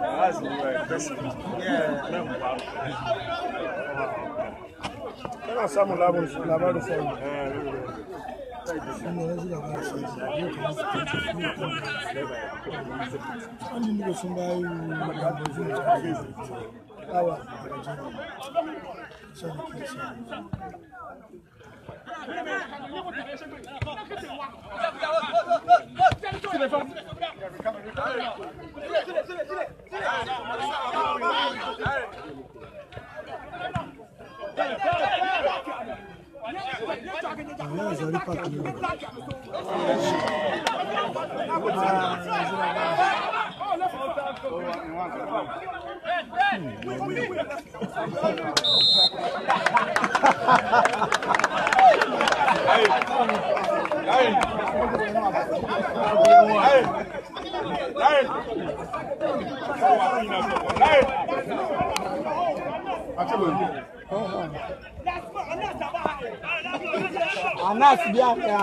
That's impressive. Yeah. Some levels, level same. Anas dia ya.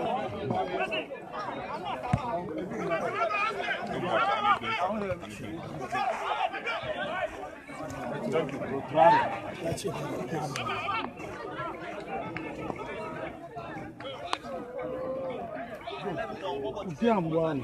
Diam buan.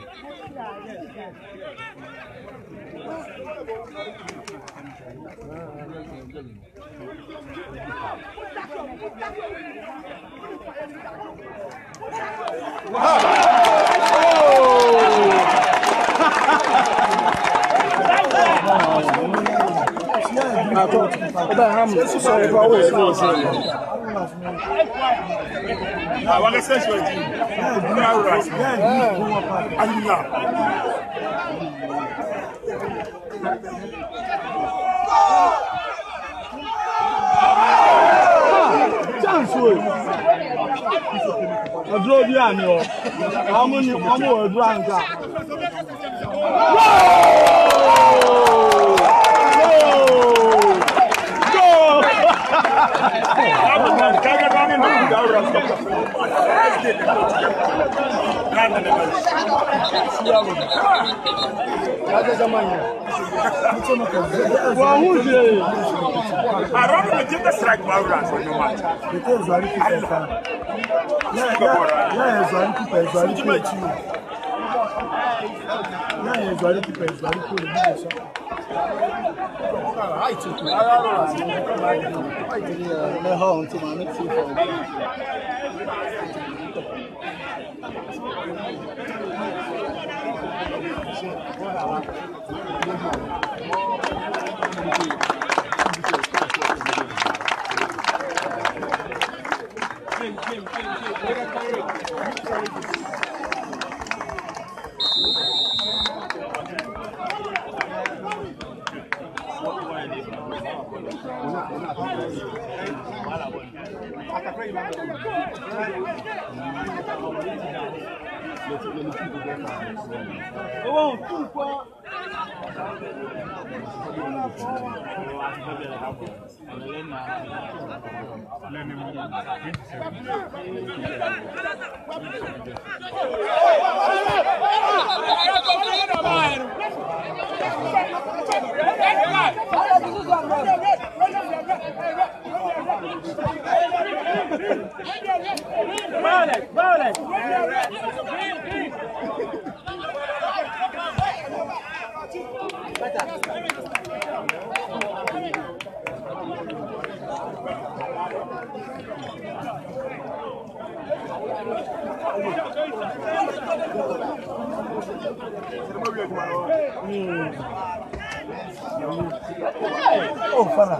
Oh, Farah.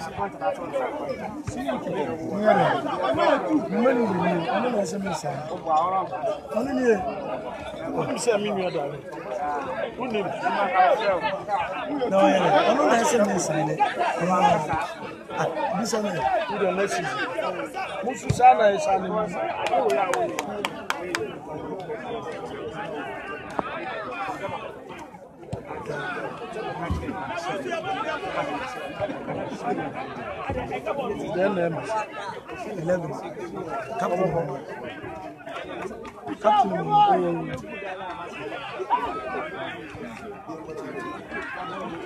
Then 11. Captain.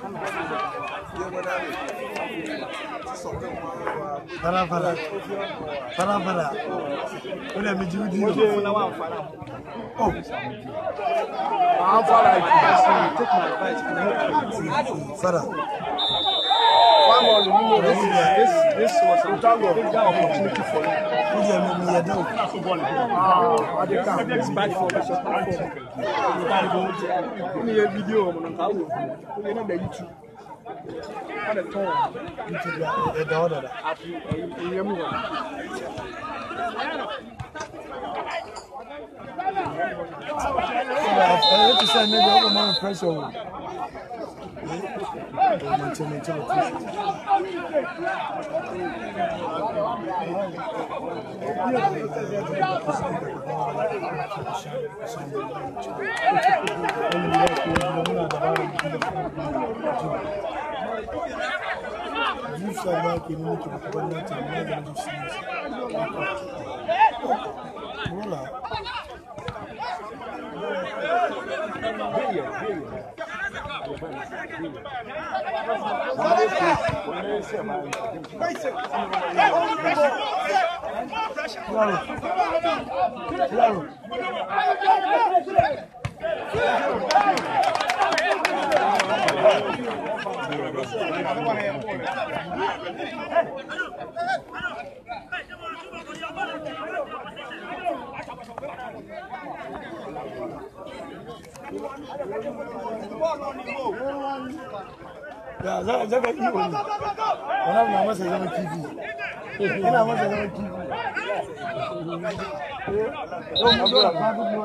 Fara. When I'm doing this, oh, I'm Fara. Take my advice. Fara. This was a opportunity for you. I can't expect for the video on YouTube. And a tone, the order. I have to say, maybe over my pressure. Yeah, that's a good one. One of my masters on TV. And I was on TV. Don't go to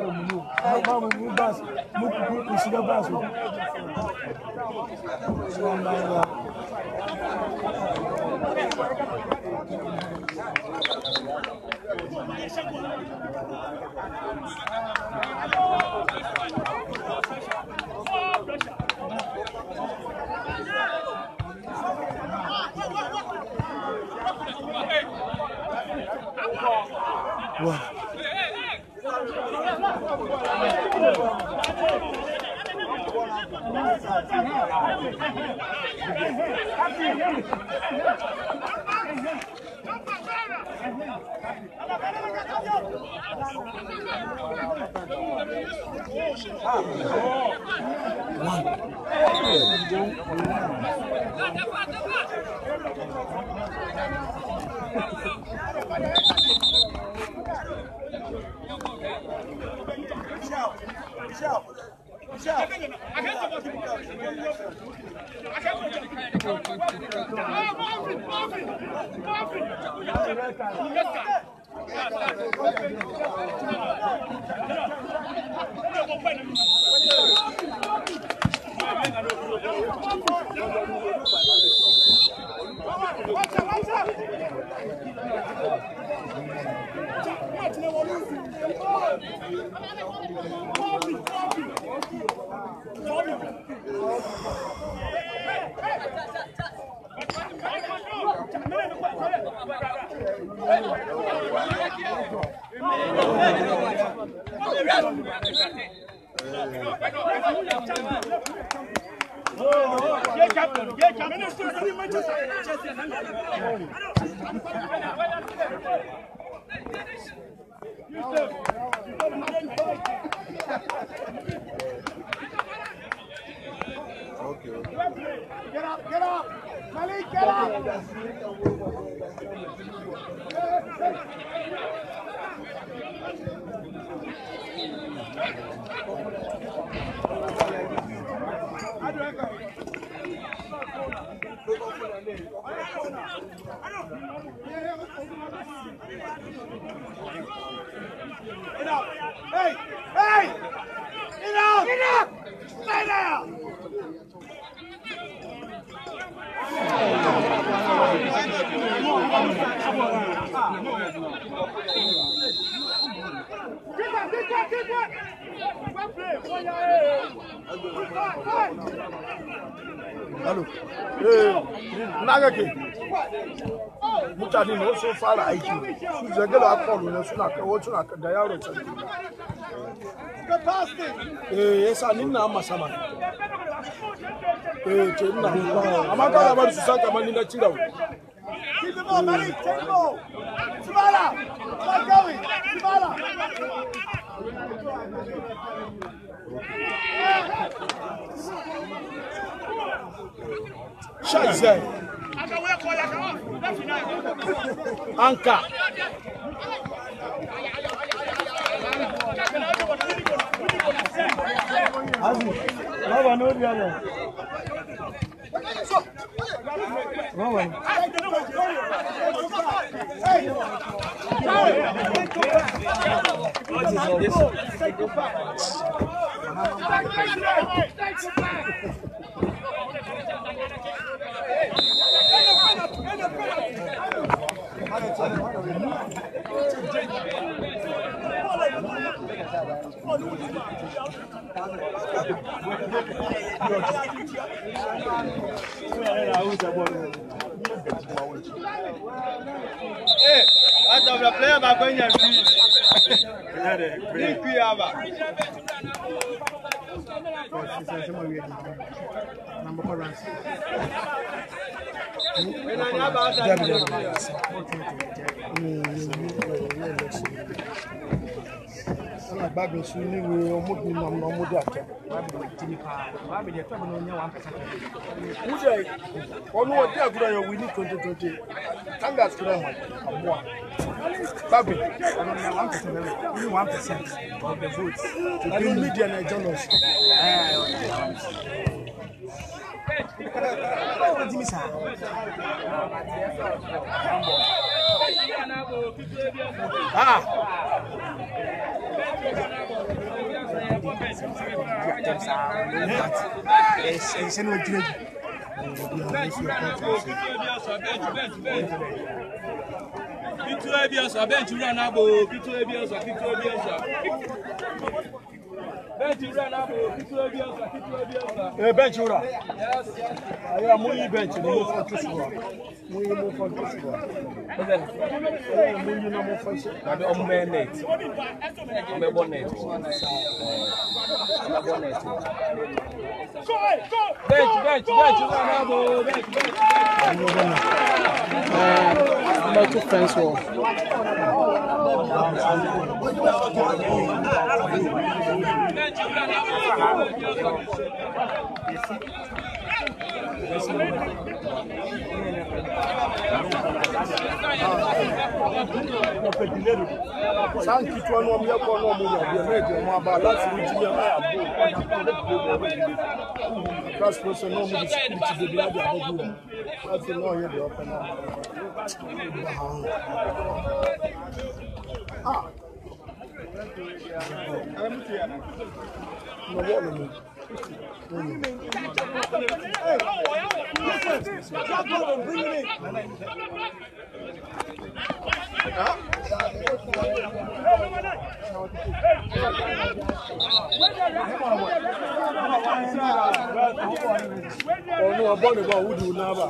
Get up! Malik, get up! Get up! Hey! Hey! Get up! Get up! Stay there! Hello. Nagake. Mutani no so far aiki. Su jagala akọlu na su na kawo tuna da yaro can. Yes, I need na masama. Amaka about Susaka Manina Chila. Keep the ball, Malik. Take the ball. Sibala. Start going. Sibala. Scheiße. Anka. Baba no dia. Hey, I thought the player was going to Bag of Sunni will move me no more. We need 2020. Tangas Krama. Baby, 1% of the votes. I don't media and journalists. Benchura. I am muy bench. Muy San kitu anu amya kwa no mu ya meje mo aba last week ya na abu class person no mu discipline de bila dia abu last no ye de open no oh no, about the ball, who do never?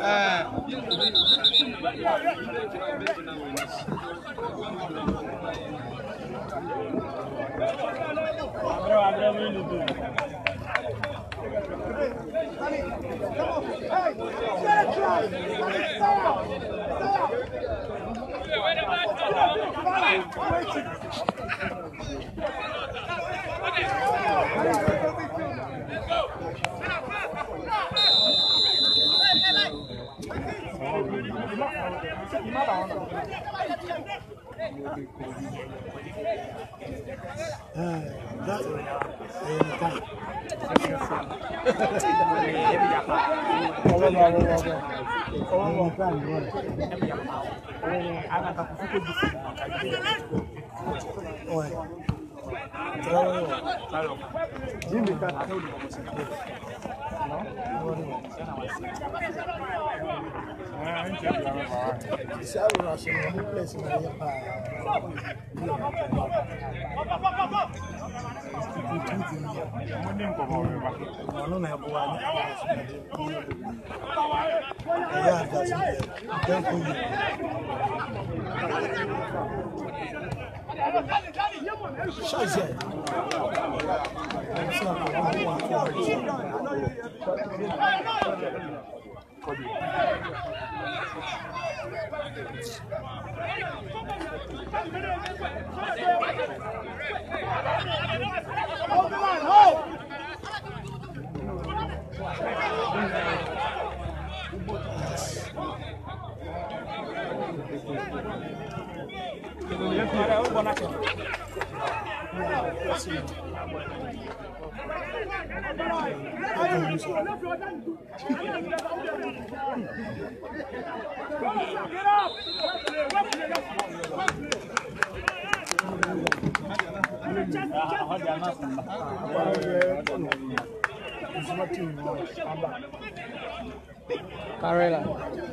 Carella.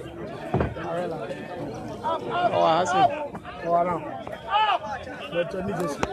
Oh, I see. Oh, I know. But I need to see.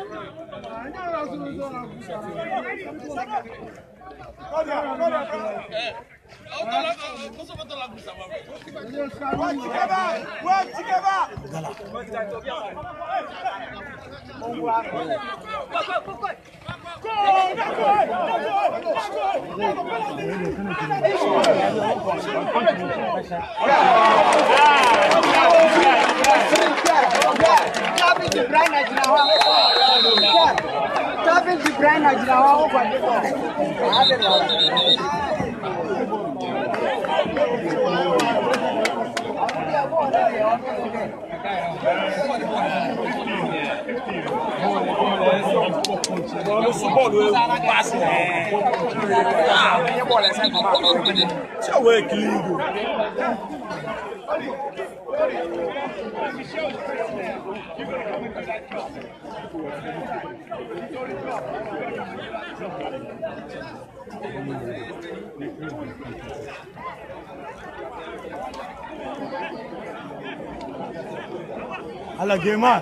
Alla Gema.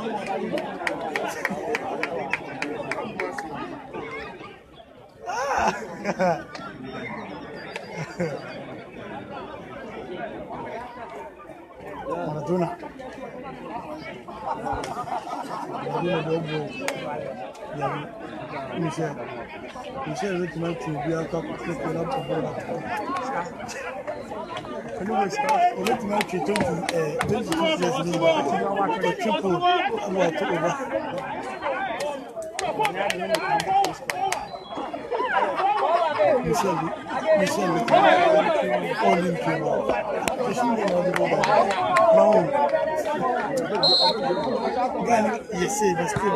Maradona. Michel ultimamente via Copa che la bola. Anyways, ultimamente 20 years ago, the triple about over. Michel all in Cuba. No. Yes, but still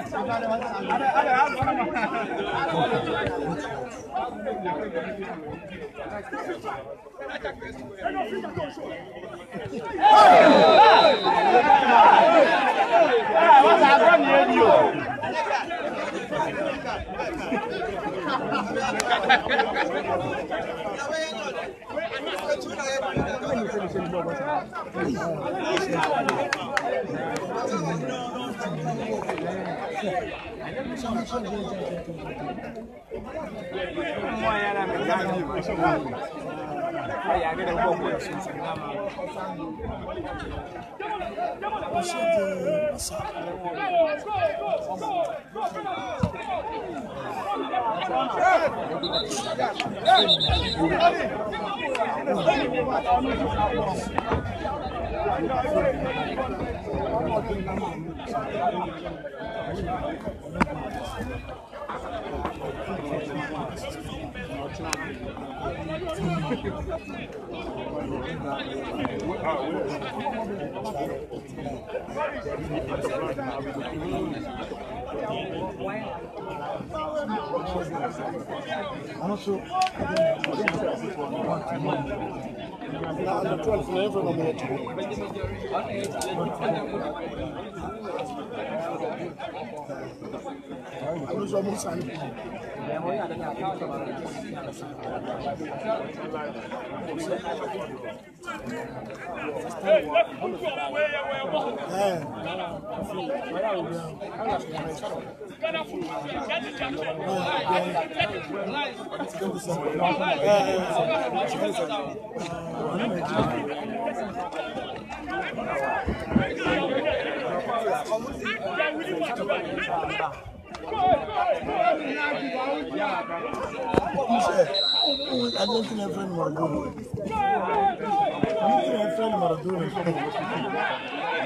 I'm not sure. The 12 never nominated. I don't think my friend Maradona. I don't think my friend Maradona.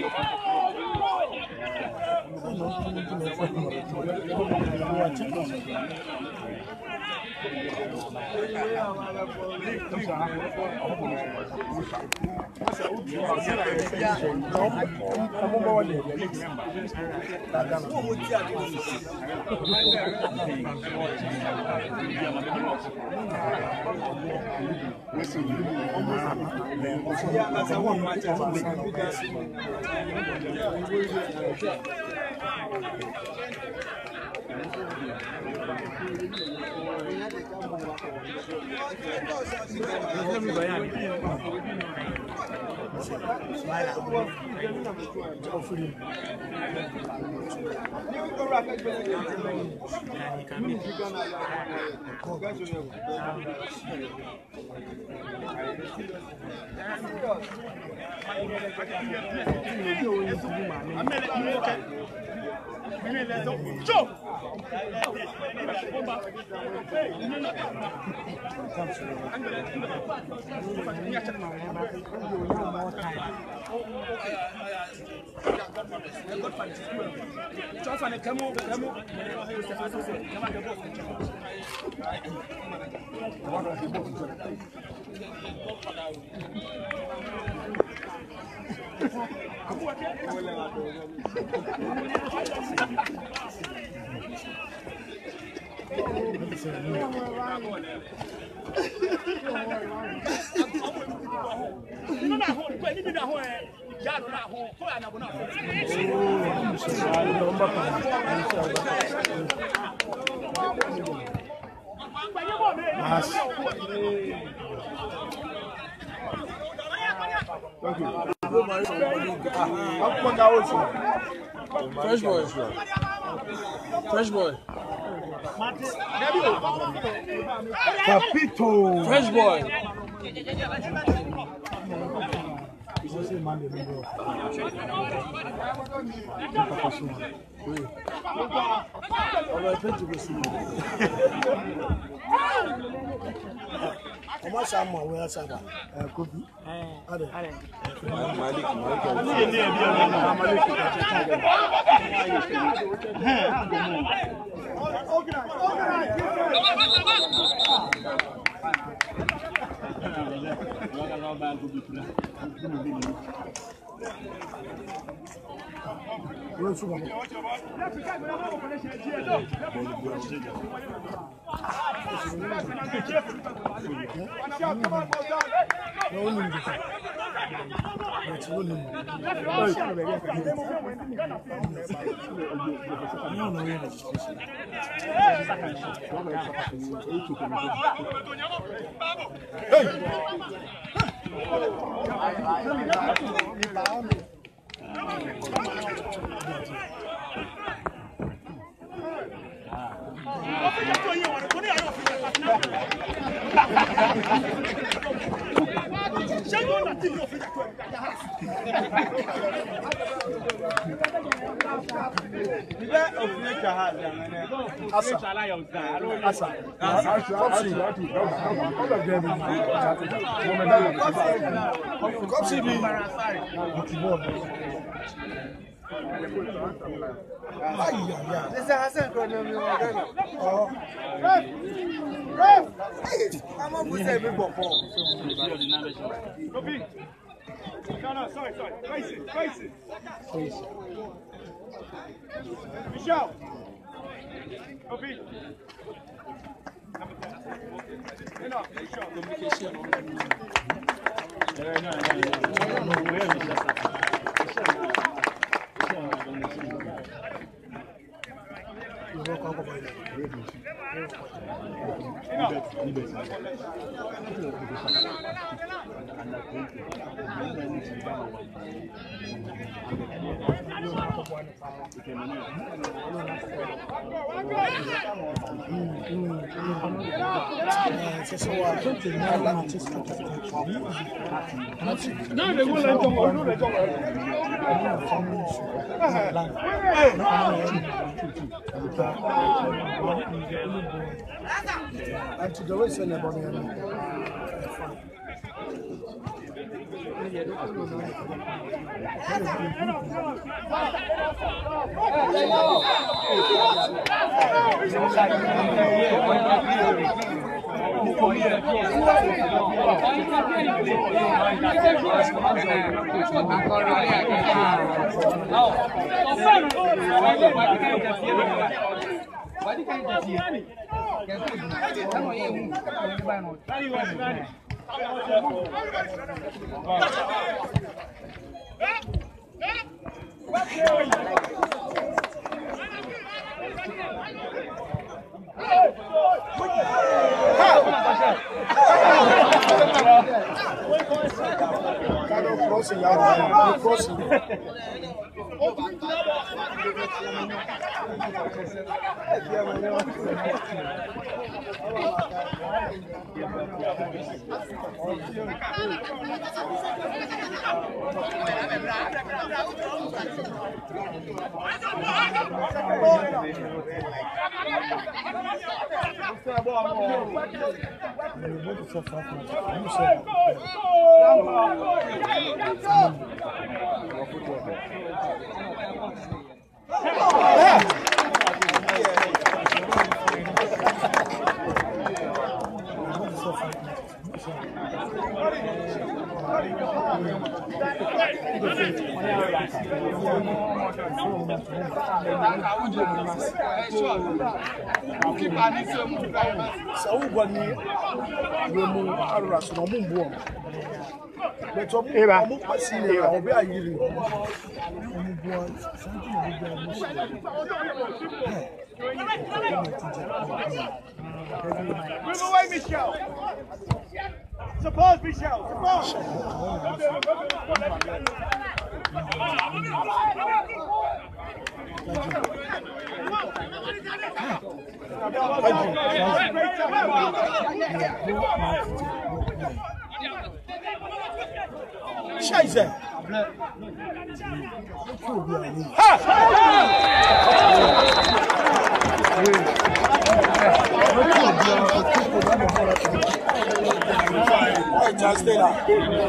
Fresh boy. Fresh boy. Capito. Fresh boy. Comment ça moi ouais ça va Kofi allez Malik No, sorry. Face it. Michelle. Kofi. And to the way say never be crossing out, crossing. So when you remove Arras no mumbo. But I'm passing here, I'll be a year. Move away, Michelle. Suppose, Michelle. Suppose. Scheiße! Just stay there.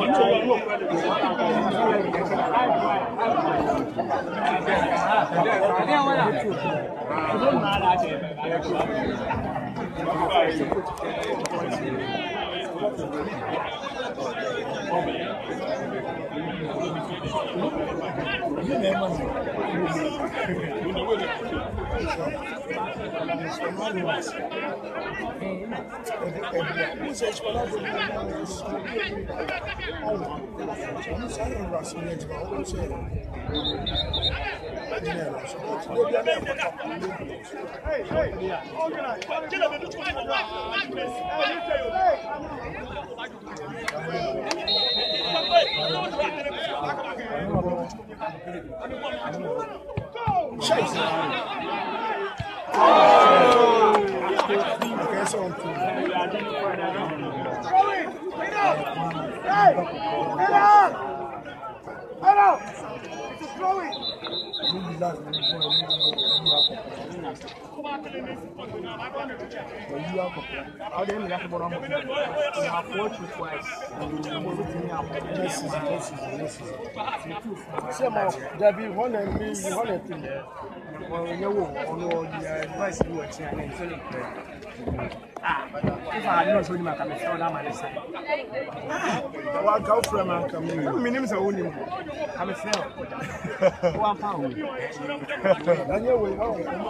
If I know so much, I'm sure that man is saying. One come from and come in. My name is Oni. I'm a sale. 1 pound. And you will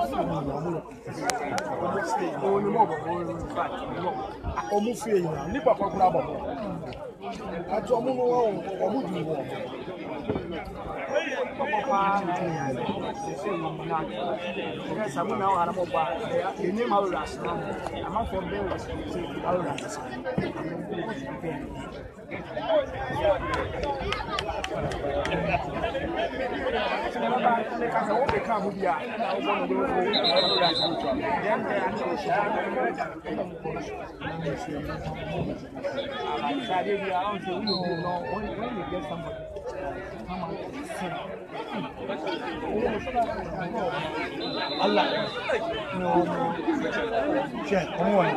almost feel you. Nip up a grab. I told you, or would you want? Someone now had a mobile. The name of us. I'm not from there. Allah. No. Check. Come on.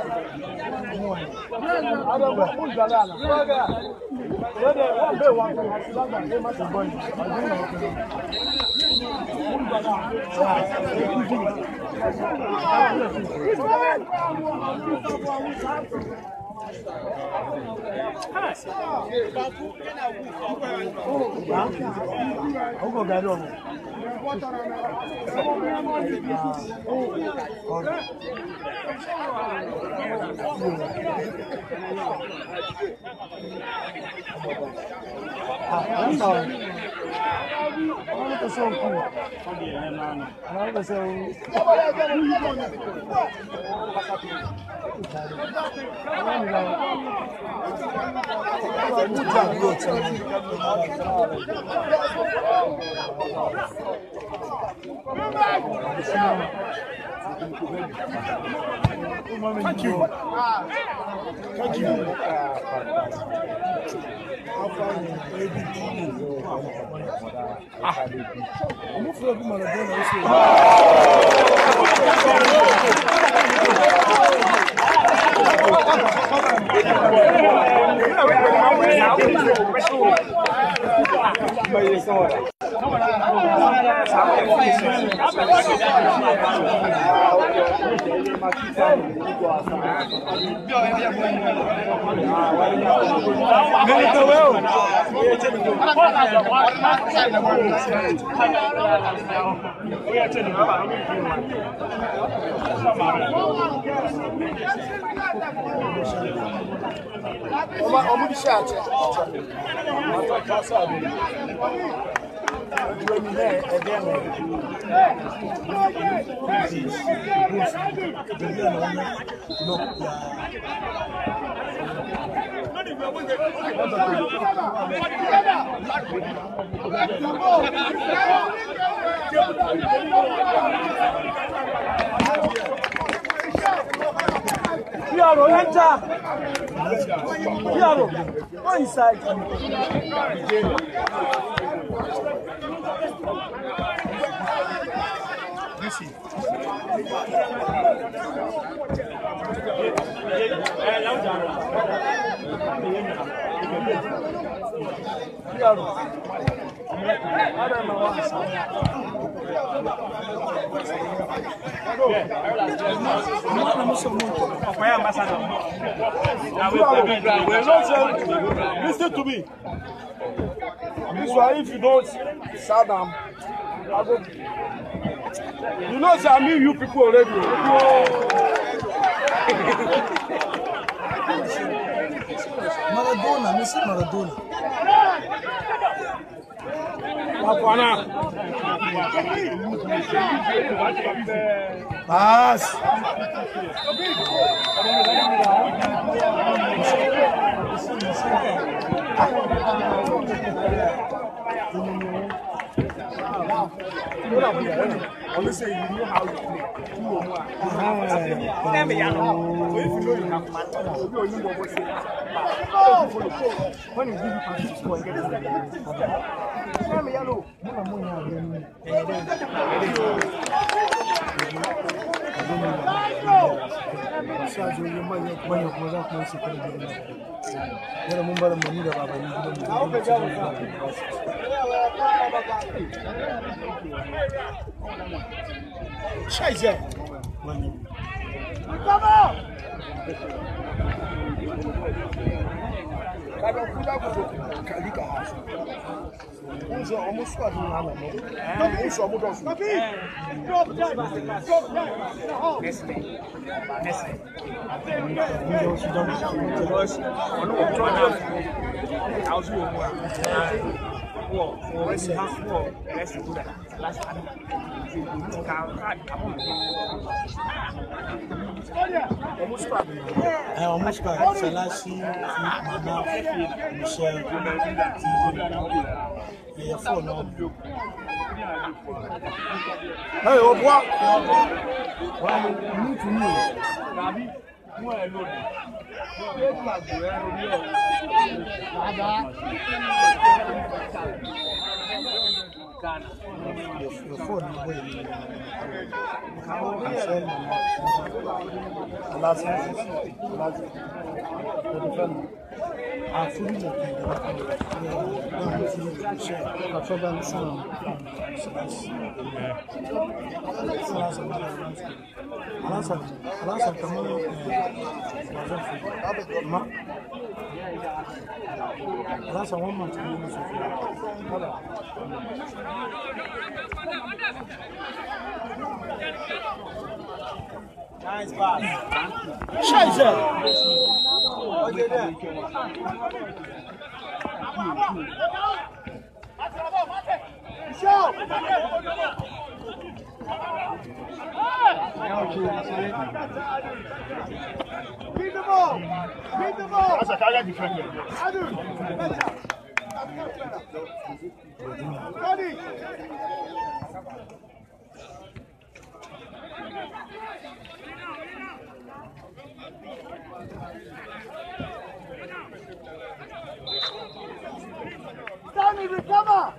Thank you. Thank you. I'm not sure Piaro, enter. Piaro, go inside. Listen. Piaro. Listen to me. This why if you don't sit down, you know, say I mean you people already. Maradona, Messi Maradona. Pass. Honestly, you know how to play. When you give you passes to score, you get Scheiße! Almost got Selassie, Mama, Michelle, yeah, for no. Hey, au revoir. Nous, The phone away. Nice pass. Scheiße! Okay, there. Beat the ball! Beat the ball! That's a carry defender. Ready! Stanley, recover!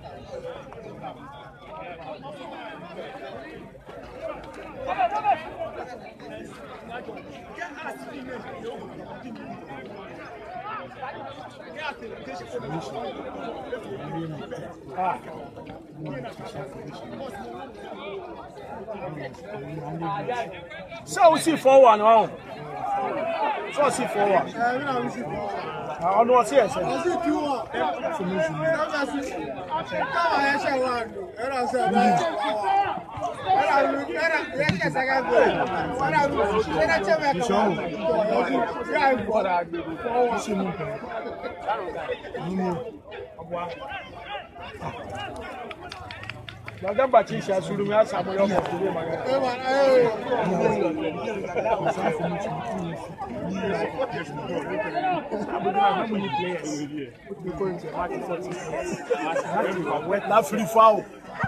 So we see 4-1 now. So we see 4-1. I know what's here, sir. Madam Batisha, Surumia, Samuel, not free foul.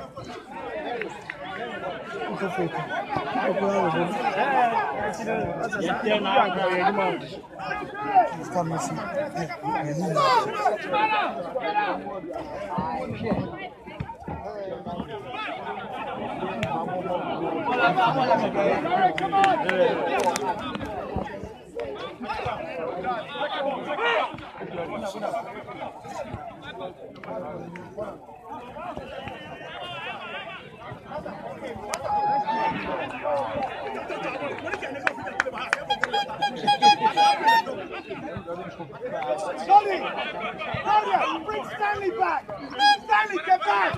Claudia, bring Stanley back! Stanley, get back!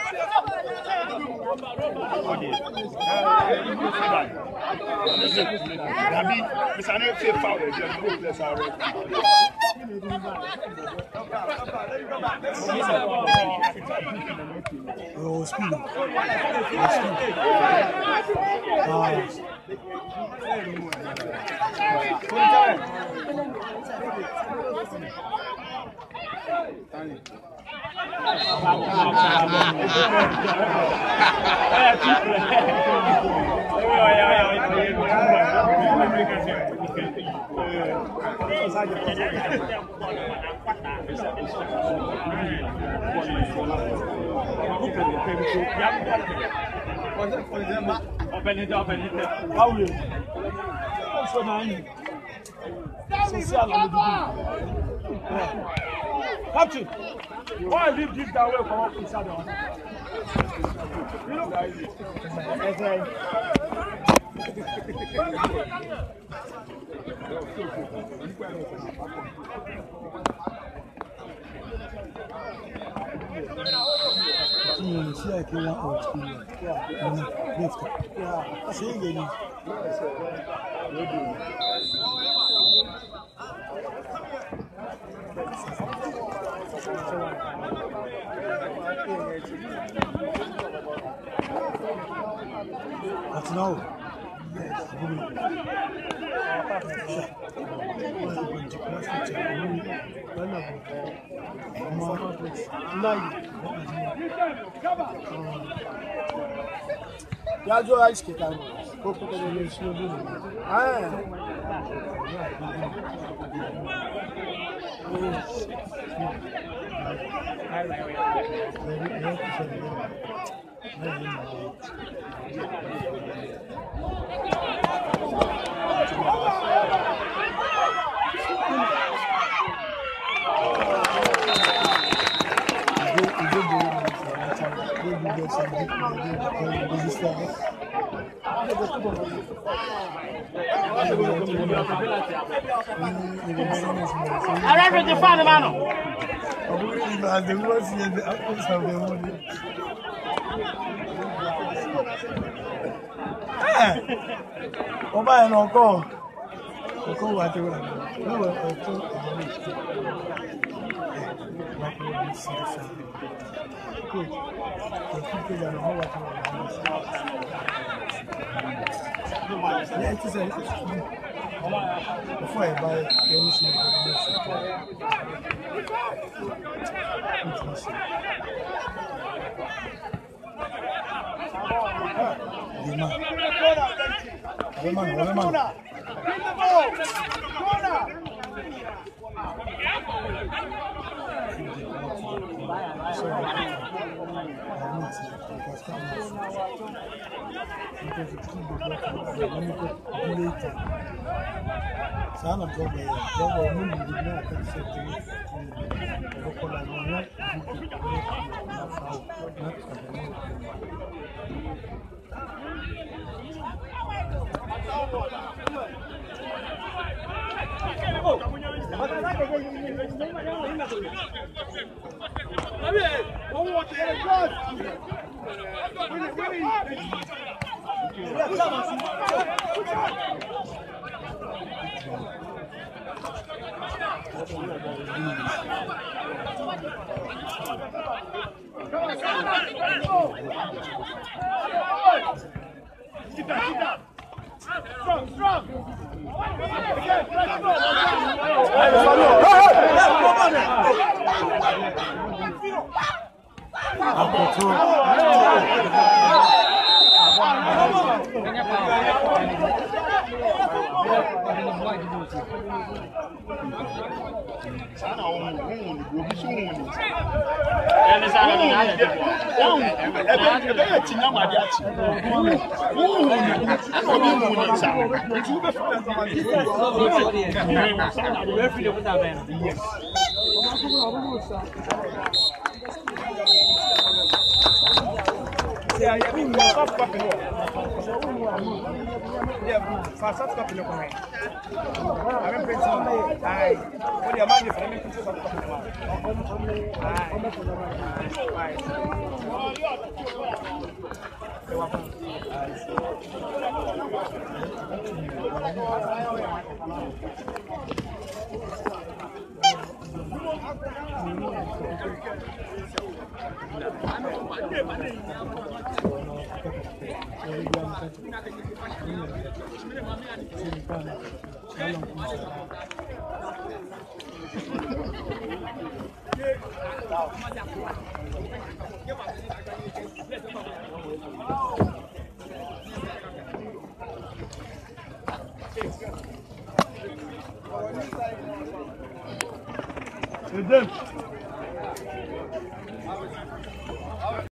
Oh, speed. Captain, why leave this that way from up inside the That's no. Yajo ice skate time. Go put it in slow down. Before I buy anything,